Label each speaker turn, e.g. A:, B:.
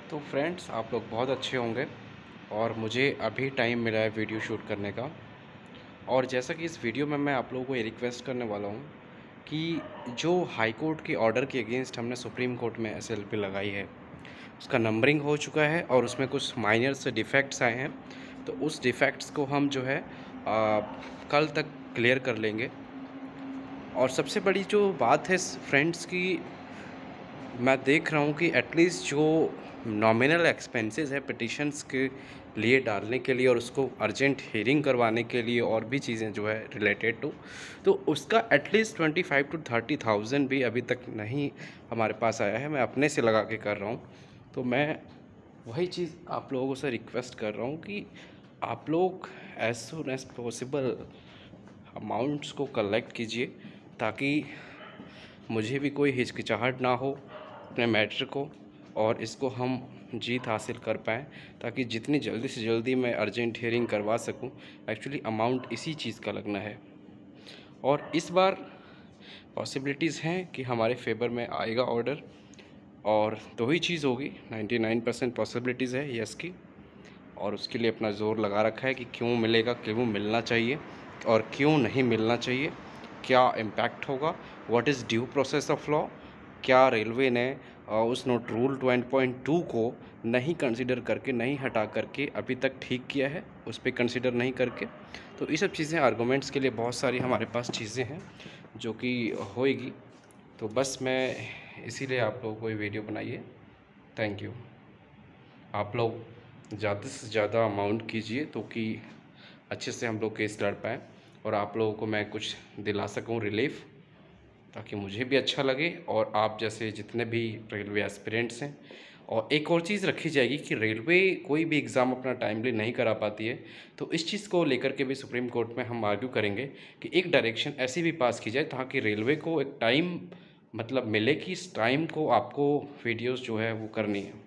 A: तो फ्रेंड्स, आप लोग बहुत अच्छे होंगे और मुझे अभी टाइम मिला है वीडियो शूट करने का। और जैसा कि इस वीडियो में मैं आप लोगों को ये रिक्वेस्ट करने वाला हूँ कि जो हाई कोर्ट के ऑर्डर के अगेंस्ट हमने सुप्रीम कोर्ट में एसएलपी लगाई है, उसका नंबरिंग हो चुका है और उसमें कुछ माइनर से डिफेक्ट्स आए हैं। तो उस डिफेक्ट्स को हम जो है कल तक क्लियर कर लेंगे। और सबसे बड़ी जो बात है फ्रेंड्स की, मैं देख रहा हूँ कि एटलीस्ट जो नॉमिनल एक्सपेंसेस है पिटिशन्स के लिए डालने के लिए और उसको अर्जेंट हियरिंग करवाने के लिए और भी चीज़ें जो है रिलेटेड टू, तो उसका एटलीस्ट 25 to 30,000 भी अभी तक नहीं हमारे पास आया है। मैं अपने से लगा के कर रहा हूँ। तो मैं वही चीज़ आप लोगों से रिक्वेस्ट कर रहा हूँ कि आप लोग as soon as possible amounts को कलेक्ट कीजिए, ताकि मुझे भी कोई हिचकिचाहट ना हो अपने मैटर को और इसको हम जीत हासिल कर पाएँ, ताकि जितनी जल्दी से जल्दी मैं अर्जेंट हियरिंग करवा सकूं। एक्चुअली अमाउंट इसी चीज़ का लगना है और इस बार पॉसिबिलिटीज़ हैं कि हमारे फेवर में आएगा ऑर्डर। और दो ही चीज़ होगी, 99% पॉसिबिलिटीज़ है यस की, और उसके लिए अपना ज़ोर लगा रखा है कि क्यों मिलेगा, क्यों मिलना चाहिए और क्यों नहीं मिलना चाहिए, क्या इम्पैक्ट होगा, what is due process of law, क्या रेलवे ने उस नोट रूल 20.2 को नहीं कंसिडर करके, नहीं हटा करके अभी तक ठीक किया है, उस पर कंसिडर नहीं करके। तो ये सब चीज़ें आर्गूमेंट्स के लिए बहुत सारी हमारे पास चीज़ें हैं जो कि होएगी। तो बस मैं इसीलिए आप लोगों को ये वीडियो बनाई है। Thank you. आप लोग ज़्यादा से ज़्यादा अमाउंट कीजिए तो कि अच्छे से हम लोग केस लड़ पाएँ और आप लोगों को मैं कुछ दिला सकूं रिलीफ, ताकि मुझे भी अच्छा लगे और आप जैसे जितने भी रेलवे एस्पिरेंट्स हैं। और एक और चीज़ रखी जाएगी कि रेलवे कोई भी एग्ज़ाम अपना टाइमली नहीं करा पाती है, तो इस चीज़ को लेकर के भी सुप्रीम कोर्ट में हम आर्ग्यू करेंगे कि एक डायरेक्शन ऐसी भी पास की जाए ताकि रेलवे को एक टाइम मतलब मिले कि इस टाइम को आपको वीडियोज़ जो है वो करनी है।